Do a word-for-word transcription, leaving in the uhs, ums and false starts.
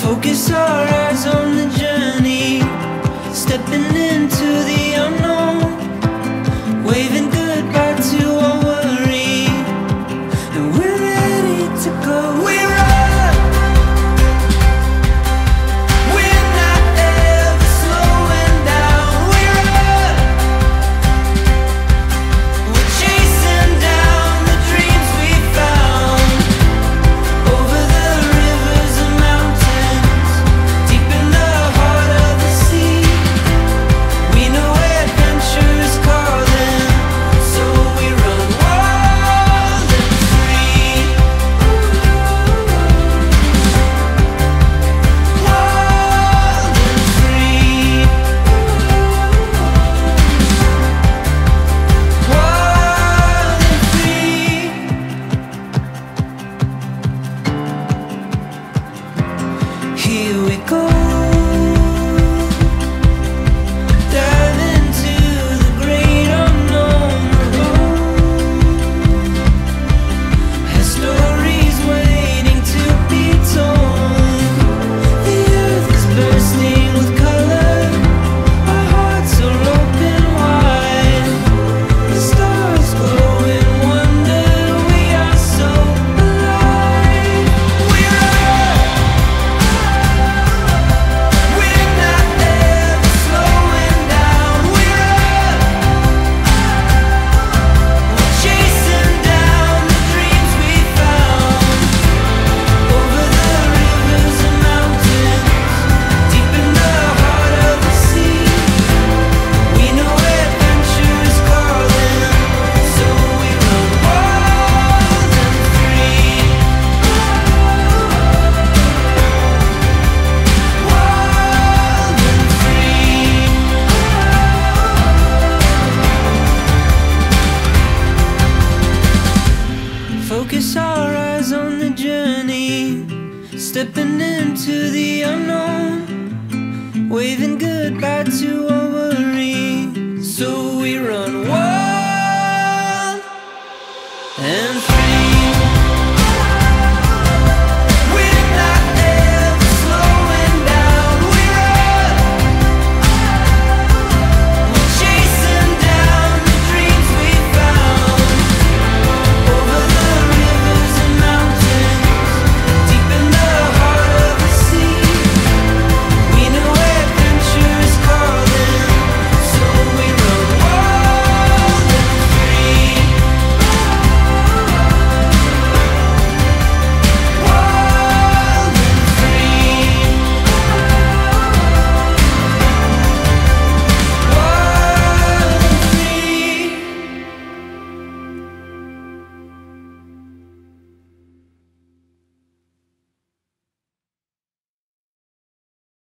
Focus our eyes on the journey, stepping into the unknown, waving goodbye to our worry, and we're ready to go. We're up, we're not ever slowing down. We're up, we're chasing down the dreams we found, over the rivers and mountains, deep in the heart of the sea. We know adventure is calling, so we run wild and free. Wild and free. Wild and free. Here we go, dive into the great unknown road. Has stories waiting to be told. The earth is bursting with color, our hearts are open wide. The stars glow in wonder, we are so alive. We're up, we're not ever slowing down. We're up, we're chasing down the dreams we found, over the rivers and mountains, deep in the heart of the sea. We know adventure is calling, so we run wild and free. Wild and free. Focus our eyes on the journey, stepping into the unknown, waving goodbye to